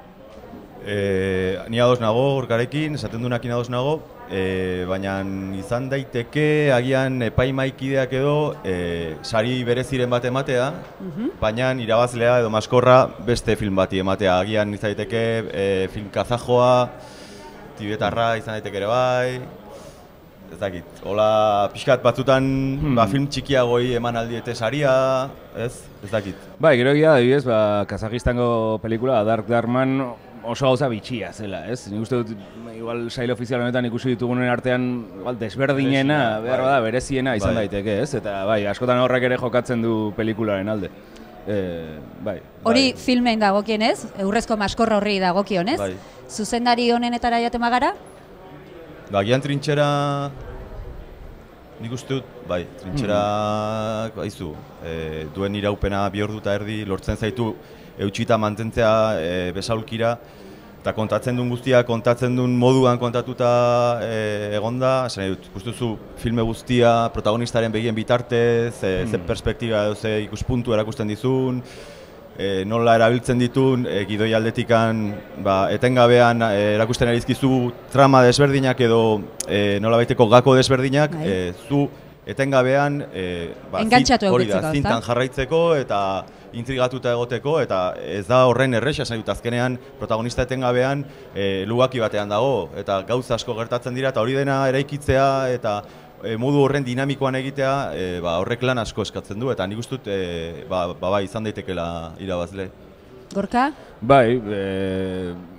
Speaker 10: Ni ados nago Gorkarekin, esaten duenakin ados nago, baina izan daiteke agian epaimaikideak edo sari bereziren bat ematea, baina irabazlea edo maskorra beste film bati ematea. Agian izan daiteke film kazajoa, tibetarra izan daiteke ere bai, ez dakit, hola pixkat batzutan film txikiagoi eman aldiete saria, ez dakit.
Speaker 11: Gero egia adibidez, Kazajistango pelikula Dark Darkman oso gauza bitxia zela, ez? Nik uste dut, igual sail ofizial honetan ikusi ditugunen artean desberdinena, behar bada, bereziena izan daiteke, ez? Eta askotan horrek ere jokatzen du pelikularen alde.
Speaker 1: Hori filmein dagokienez, urrezko maskorra horri dagokionez, zuzendari honenetara jaten magara?
Speaker 10: Agian Trintxera, nik uste dut, Trintxera, duen iraupena bi ordu eta erdi lortzen zaitu eutxita mantentzea besaulkira, eta kontatzen duen guztia, kontatzen duen moduan kontatuta egonda, esan dut, ikustuzu filme guztia, protagonistaren begien bitartez, ze perspektiba edo ze ikuspuntu erakusten dizun, nola erabiltzen ditun, gidoi aldetikan etengabean erakusten erizkizu trama desberdinak edo nola baiteko gako desberdinak, zu etengabean zintan jarraitzeko eta intrigatuta egoteko, eta ez da horren erresa, esan dut azkenean protagonista etengabean lugaki batean dago, eta gauza asko gertatzen dira, eta hori dena eraikitzea eta modu horren dinamikoan egitea horrek lan asko eskatzen du, eta nik uste dut izan daitekela irabazle.
Speaker 1: Gorka?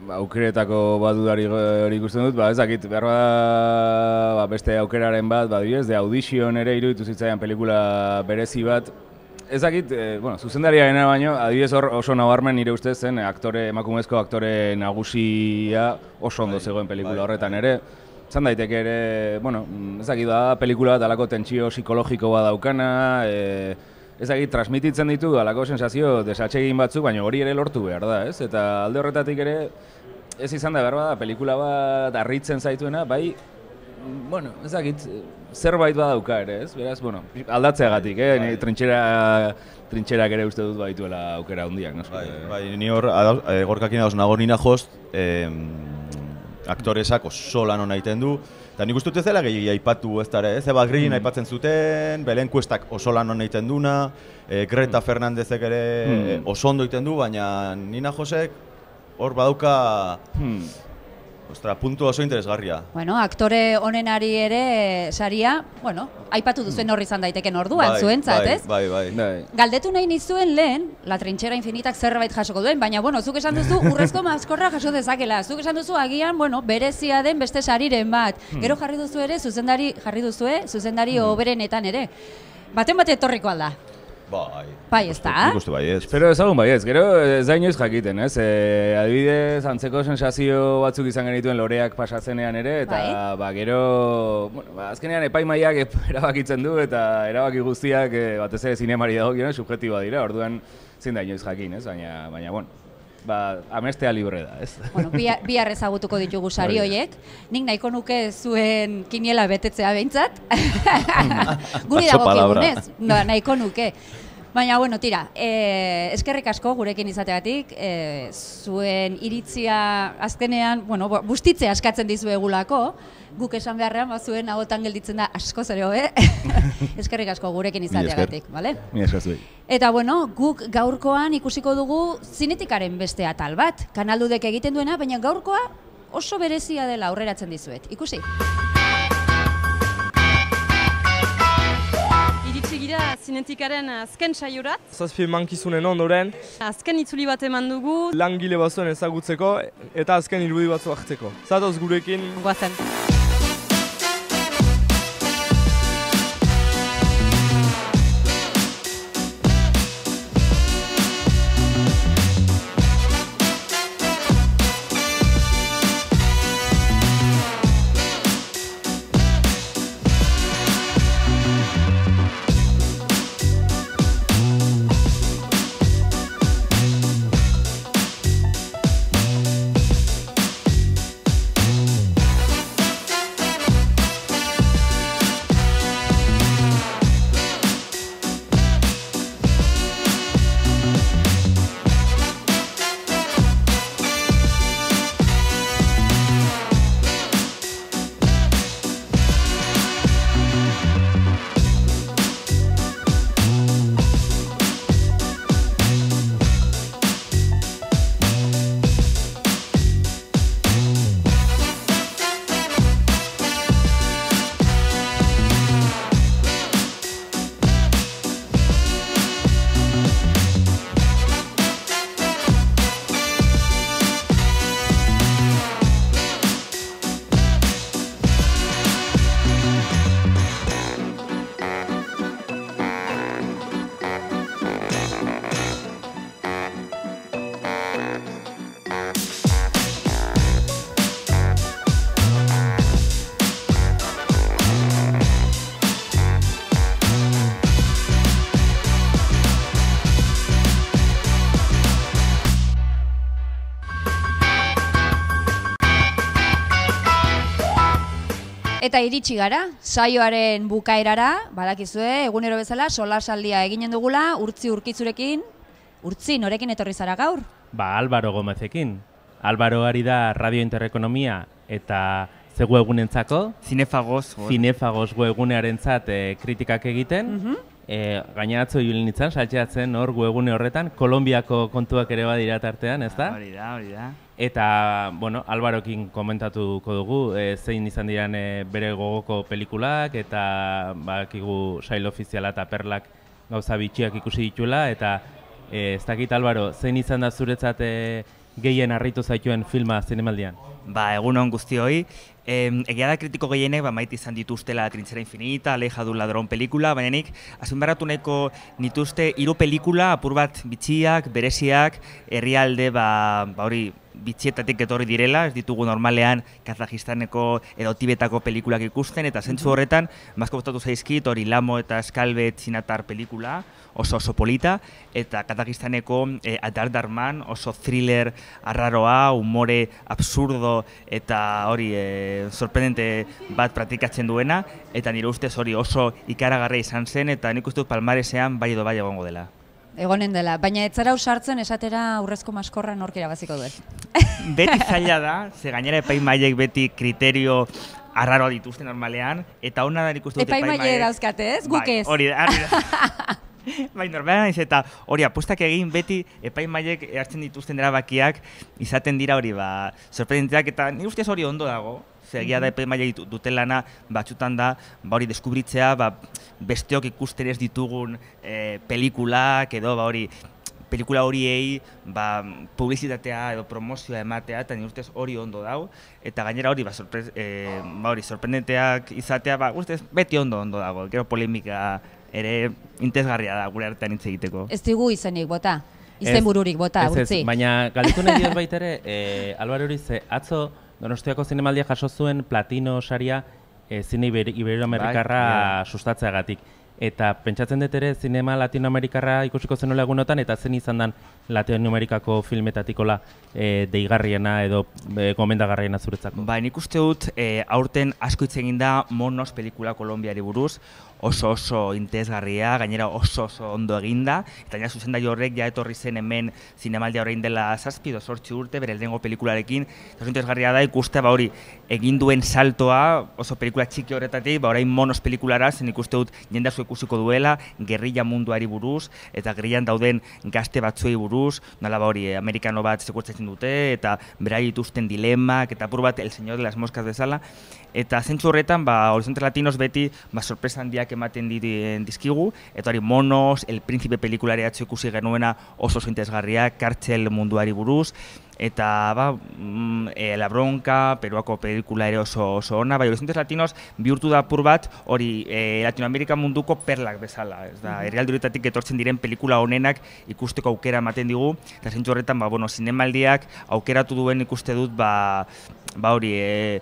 Speaker 11: aukeretako bat dudari hori ikusten dut, ez dakit, behar beste aukeraren bat, de Audition ere iruditu zitzaidan pelikula berezi bat. Ez dakit, zuzendariarena baino, adibidez hor oso nabarmen nire ustez zen, emakumezko aktore nagusia oso ondo zegoen pelikula horretan ere. Zan daiteke ere, ez dakit da, pelikula bat alako tentsio psikologiko bat daukana, ez dakit, transmititzen ditu alako sensazio desatsegin batzuk, baina hori ere lortu behar da, ez? Eta alde horretatik ere, ez izan da behar da, pelikula bat harritzen zaituena, bai, ez dakit, zerbait badauka ere, ez? Beraz, aldatzeagatik, trintxerak ere uste dut baituela aukera handiak, no?
Speaker 10: Bai, ni hor, gorkakin dauz nago Nina Host, aktoresak oso lan hona egiten du, eta nik uste dut ez dela gehiagia aipatu ez dara, ez? Eva Green aipatzen zuten, Belen Kuestak oso lan hona egiten duna, Greta Fernandezek ere oso ondo egiten du, baina Nina Hostek hor badauka puntu oso interesgarria.
Speaker 1: Aktore honenari ere saria, aipatu duzuen horri izan daiteken orduan, zuentzat, ez?
Speaker 10: Bai.
Speaker 1: Galdetu nahi nizuen lehen, La Trinchera Infinitak zerbait jasoko duen, baina, zuk esan duzu urrezko maskorra jaso dezakela. Zuk esan duzu agian, berezia den beste sariren bat. Gero jarri duzu ere, zuzendari oberenetan ere. Baten bate etorriko alda. Bai, ez da?
Speaker 10: Nik uste bai ez.
Speaker 11: Espero ezagun bai ez, gero ez da inoiz jakiten, ez? Adibidez, antzeko sensazio batzuk izan genituen loreak pasatzenean ere, eta gero, azkenean epaimaiak erabakitzen du, eta erabaki guztiak batez ere zinemari dago, subjektiboa dira, orduan zin da inoiz jakin, ez? Baina, amestea libre da, ez?
Speaker 1: Bihar ezagutuko ditugu sari horiek. Nik nahiko nuke zuen kiniela betetzea behintzat. Guri dagokigunez, nahiko nuke. Baina, tira, eskerrik asko gurekin izateagatik, zuen iritzia azkenean, bustitzea askatzen dizuegulako, guk esan beharrean, zuen ahotan gelditzen da asko zere hobe. Eskerrik asko gurekin izateagatik, bale?
Speaker 11: Mi esker zuei.
Speaker 1: Eta, guk gaurkoan ikusiko dugu zinetikaren beste atal bat, kanaldudek egiten duena, baina gaurkoa oso berezia dela aurreratzen dizuet. Ikusi?
Speaker 12: Gira zinetikaren azken saiorat.
Speaker 13: Zazpi mankizunen ondoren.
Speaker 12: Azken itzuli bat eman dugu.
Speaker 13: Langile batzuen ezagutzeko eta azken irudi batzu hartzeko. Zatoz gurekin.
Speaker 12: Guazen.
Speaker 1: Eta iritsi gara, saioaren bukaerara, badakizue, egunero bezala, solasaldia eginen dugula, Urtzi Urkitzurekin. Urtzi, norekin etorri zara gaur?
Speaker 4: Álvaro Gómezekin. Álvaro ari da Radio Interekonomia eta ze webgunentzako? Cinefagos webgunearentzat kritikak egiten. Gaina atzo ibili nintzen, saltzeatzen hor webgune horretan, Kolonbiako kontuak ere badira tartean, ez da?
Speaker 14: Hori da.
Speaker 4: Eta, Álvarokin komentatuko dugu, zein izan diren bere gogoko pelikulak, eta bakigu sail ofiziala eta perlak gauza bitxiak ikusi dituela, eta Ez dakit, Albaro, zein izan da zuretzat gehien harritu zaituen filma zinemaldian?
Speaker 14: Egunon guztioi. Egia da kritiko gehienek maite izan dituztela Trinchera Infinita, Aleja du ladrón pelikula, baina nik azpimarratu nahiko nituzte 3 pelikula apur bat bitxiak, bereziak, herrialde hori bitxietatik etorri direla, ez ditugu normalean Kazajistaneko edo Tibetako pelikulak ikusten, eta zentzu horretan, mazko gustatu zaizkit hori Lamo eta Eskalbe Txinatar pelikula, oso polita, eta Kazajistaneko Adardarman, oso thriller arraroa, humore absurdo eta hori sorprendente bat praktikatzen duena, eta nire ustez hori oso ikaragarria izan zen, eta nik uste dut palmaresean bai edo bai egongo dela.
Speaker 1: Egonen dela, baina ez zara usartzen esatera Urrezko maskorra nork irabaziko duen.
Speaker 14: Beti zaila da, ze gainera epaimaiek beti kriterio arraroa dituzte normalean, eta hona da nik uste dut
Speaker 1: epaimaiek dauzkate ez, guk ez.
Speaker 14: Hori da, bai, normalean eta hori apostak egin beti epaimaiek hartzen dituzten erabakiak izaten dira hori sorprendenteak, eta nik ustez hori ondo dago. Egia da epaimaiek duten lana batzutan da hori deskubritzea besteok ikusten ez ditugun pelikulak edo pelikula horiei publizitatea edo promozioa ematea, eta nire ustez hori ondo dago, eta gainera hori sorprendenteak izatea ustez beti ondo dago, gero polemika ere interesgarria da gure artean hitz egiteko.
Speaker 1: Ez digu izenik bota, izen bururik bota, utzi.
Speaker 4: Baina galditu nahi diot baitere, Albaro Uriz, atzo Donostiako zinemaldia jaso zuen platino saria zine iberoamerikarra sustatzeagatik. Eta pentsatzen dut ere zinema latinoamerikarra ikusiko zenuela egunotan, eta zen izan den Latinoamerikako filmetatikola deigarriena edo gomendagarriena zuretzako.
Speaker 14: Nik uste dut aurten asko hitz egin da Monos pelikula Kolonbiari buruz, oso interesgarria, gainera oso ondo eginda, eta gainera zuzendari horrek ja etorri zen hemen zinemaldia orain dela 7 edo 8 urte bere lehenengo pelikularekin, eta oso interesgarria da ikustea hori egin duen saltoa oso pelikula txiki horretatik, orain Monos pelikulara, zen ikuste dut jende asko ikusiko duela, gerrilla munduari buruz, eta gerrillan dauden gazte batzuei buruz, nola hori amerikano bat sekurtzatzen dute, eta berai dituzten dilemak, eta apur bat El Señor de las Moscas bezala, eta zentzu horretan, Horizonte Latinos beti sorpresa handiak ematen dizkigu, eta hori Monos, El Príncipe pelikulare atzo ikusi genuena oso interesgarria, kartxel munduari buruz, eta La Bronca, Peruako pelikula ere oso ona, Horizontes Latinos bihurtu da apur bat hori Latinoamerika munduko perlak bezala, ez da, herrialde horretatik etortzen diren pelikula honenak ikusteko aukera ematen digu, eta zentzu horretan, zinemaldiak aukeratu duen ikuste dut, hori,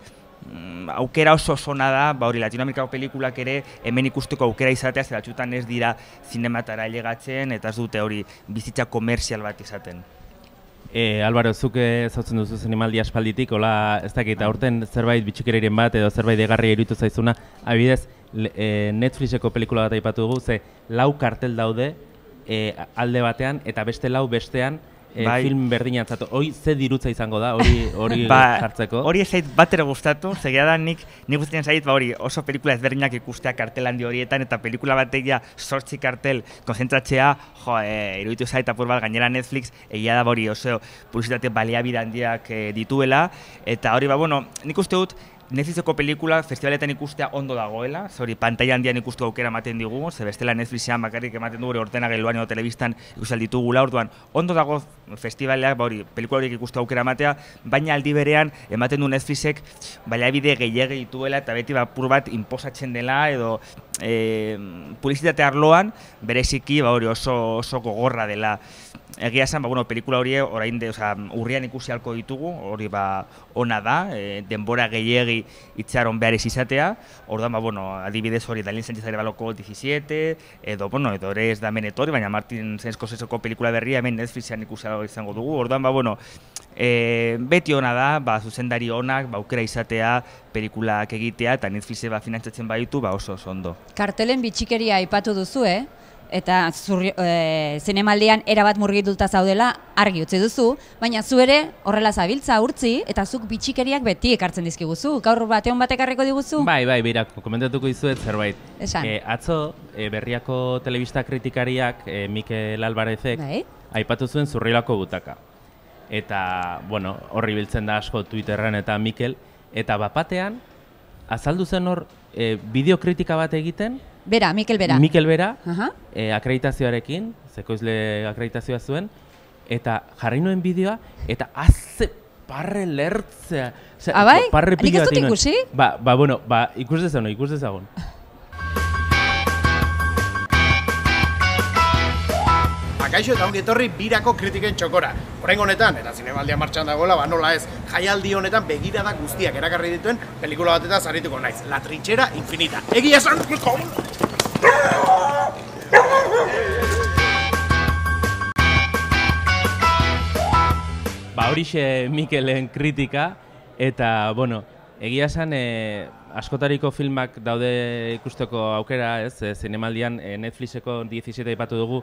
Speaker 14: aukera oso ona da, hori Latinoamerikako pelikulak ere hemen ikusteko aukera izatea, zer batzutan ez dira zinematara llegatzen, eta ez dute hori bizitza komerzial bat izaten.
Speaker 4: Albaro, zuk zautzen duzu zinemaldi aspalditik, hola, ez dakit, aurten zerbait bitxikeriren bat edo zerbait egarria iruditu zaizuna, abidez, Netflixeko pelikula bat aipatu dugu, ze 4 kartel daude alde batean, eta beste 4 bestean film berdinatzatu. Hoi ze dirutza izango da, hori jartzeko?
Speaker 14: Hori ez zait batera gustatu, zegia da nik guztien zait oso pelikula ezberdinak ikustea kartel handi horietan, eta pelikula bategia 8 kartel konzentratzea, iruditu zait apur bat, gainera Netflix egia da hori oso publizitate baliabide handiak dituela, eta hori nik uste dut Netflixeko pelikula festivaletan ikustea ondo dagoela, hori pantaila handian ikustu aukera ematen digu, ze bestela Netflixean bakarrik ematen dugu ordenagailuan edo telebistan ikusal ditugula, orduan ondo dago festivaleak pelikula horiek ikustu aukera ematea, baina aldi berean ematen du Netflixek baliabide gehiegi dituela eta beti apur bat inposatzen dela edo publizitate arloan bereziki oso gogorra dela. Egia esan, pelikula hori urrian ikusi halko ditugu, hori ona da, denbora gehiegi itxaron behar ez izatea, orduan, adibidez hori Dalin Sánchez Arevaloko 17, edo ere ez da hemen etorri, baina Martin Scorseseko pelikula berria hemen Netflixean ikusi izango dugu, orduan, beti ona da, zuzendari onak, aukera izatea, pelikulak egitea, eta Netflixe finantzatzen baditu, oso ondo.
Speaker 1: Kartelen bitxikeria aipatu duzu, eta zinemaldian erabat murgilduta zaudela argi utzi duzu, baina zu ere horrela zabiltza urtzi, eta zuk bitxikeriak beti ekartzen dizkiguzu. Gaur batean batekarriko diguzu?
Speaker 4: Bai, bera, komentatuko dizuet zerbait. Atzo, Berriako telebista kritikariak, Mikel Alvarezek, aipatu zuen Zurrilako butaka. Eta, horri biltzen da asko Twitterren eta Mikel, eta bapatean, azaldu zen hor bideokritika bat egiten,
Speaker 1: Bera, Mikel Bera.
Speaker 4: Mikel Bera, akreditazioarekin, zekoizle akreditazioa zuen, eta jarri nuen bideoa, eta azze parre lertzea.
Speaker 1: Abai? Nik ez dut ikusi?
Speaker 4: Bueno, ikus dezagun.
Speaker 15: Kaixo eta ongi etorri birako kritiken txokora. Oraingo honetan, eta zinemaldia martxan dagoela, nola ez, jaialdi honetan begirada guztiak erakarri dituen pelikula batetaz arituko naiz. La trinchera infinita. Egia esan!
Speaker 4: Horixe Mikelen kritika, eta, bueno, egia esan, askotariko filmak daude ikusteko aukera, ez, zinemaldian Netflixeko 17 aipatu dugu,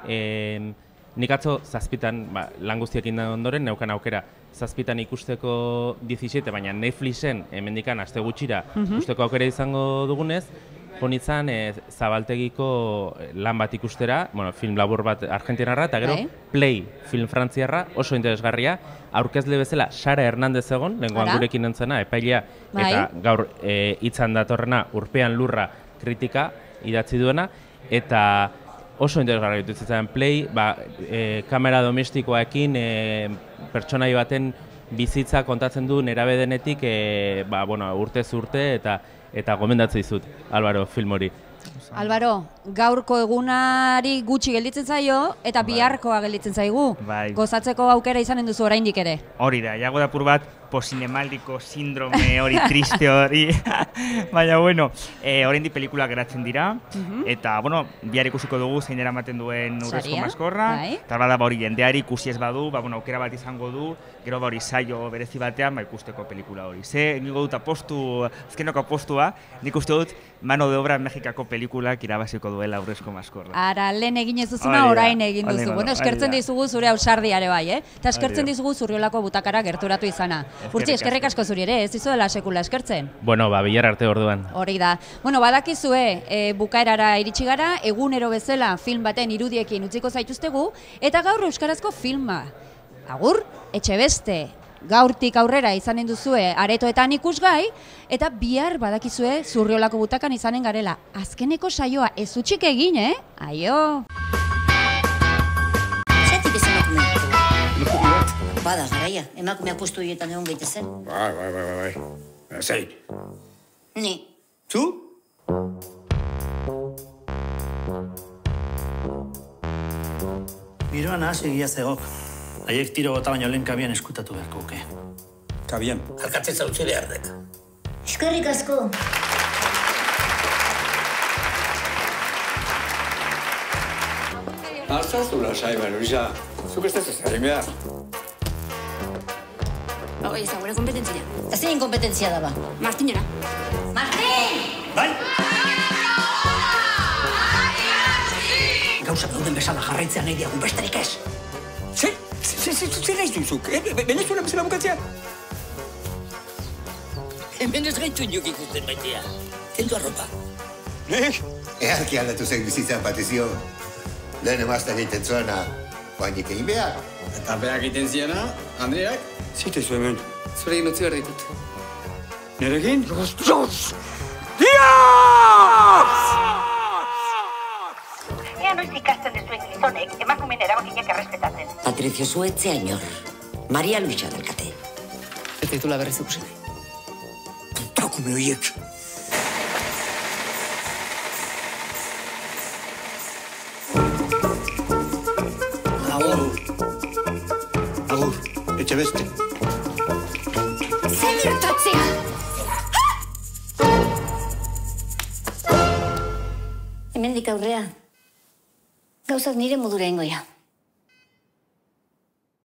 Speaker 4: nik atzo 7 lan guztiekin ondoren neukan aukera 7 ikusteko 17, baina Netflixen hemendikan aste gutxira ikusteko aukera izango dugunez, honitzan Zabaltegiko lan bat ikustera, film labur bat argentinarra, eta gero Play film frantziarra, oso interesgarria, aurkezle bezala Sara Hernandez egon, lehenkoan gurekin entzena, epailea, eta gaur hitzan datorrena Urpean lurra kritika idatzi duena, eta oso interesgarria ditutzen Play, kamera domestikoekin pertsonai baten bizitza kontatzen du nerabe denetik urtez urte eta gomendatzen dizut, Álvaro, film hori.
Speaker 1: Álvaro, gaurko egunari gutxi gelditzen zaio eta biharkoa gelditzen zaigu. Gozatzeko aukera izanen duzu oraindik ere.
Speaker 14: Hori da, jago da apur bat posinemaldiko sindrome hori triste hori. Baina, bueno, oraindik pelikula geratzen dira. Eta, bueno, bihar ikusiko dugu zein eramaten duen Urrezko Maskorra. Eta bada hori jendeari ikusi ez badu, aukera bat izango du, gero hori saio berezi batean ikusteko pelikula hori. Ze, nigo dut apostu, azkenoko apostua, nik uste dut Mano de Obra Mexikako pelikulak irabaziko duela Urrezko Maskorra.
Speaker 1: Ara, lehen egin ez duzuna, orain egin duzu. Bueno, eskertzen dizugu zure ausardiare bai, eta eskertzen dizugu Zurriolako butakara gerturatu izana. Urtzi, eskerrik asko zuri ere, ez dizuela sekula eskertzen.
Speaker 4: Bueno, bilar arte orduan.
Speaker 1: Hori da. Bueno, badakizue, bukaerara iritsi gara, egunero bezala film baten irudiekin utziko zaituztegu, eta gaur euskarazko filma. Agur, Etxebeste. Gaurtik aurrera izanen duzue aretoetan ikusgai, eta bihar badakizue Zurriolako butakan izanen garela. Azkeneko saioa ez utxik egin, Aio!
Speaker 16: Zatik ez emakumea? Bada, garaia, emakumea postu horietan egon gaitezen.
Speaker 17: Bai. Zein?
Speaker 16: Ni.
Speaker 17: Zu?
Speaker 18: Giroan ahasi egia zegok. Haiek tiro gota baino lehen kabian eskutatu beharko uke.
Speaker 17: Kabian?
Speaker 18: Alkatzen zautze behar dek.
Speaker 16: Eskerrik asko.
Speaker 17: Alzazu lasai, Luisa. Zuk ez ez egin behar.
Speaker 16: Hoi, ez da gure kompetentzia. Ez zein kompetentzia da ba. Martinera. Martin!
Speaker 18: Bai! Gauzak dauden bezala jarraitzea nahi diagun besterik ez.
Speaker 17: Zer nahiz duzuk, Venezuela bezala bukatzea?
Speaker 16: Hemen ez gaitu inok ikusten baitea. Kendu arropa.
Speaker 17: Nek?
Speaker 19: Earki aldatu zen bizitzan patizio. Lehen emazta egiten zuena, guainik egin behar.
Speaker 17: Eta behar egiten ziena, Andreak? Zite zu hemen.
Speaker 20: Zurekin utzi behar ditut.
Speaker 17: Nerekin?
Speaker 20: Jos!
Speaker 16: Ea noiz ikasten dezuen gizonek, emakumeen erabakinak errespetatzen. Patricio Zuetzea inor. Maria Luisa delkate.
Speaker 20: Ez ditula berriz ikusi.
Speaker 17: Putakume horiek. Agur, Etxebeste.
Speaker 16: Zer gertatzea! Hemendik aurrea, gauzak nire modura ingoia.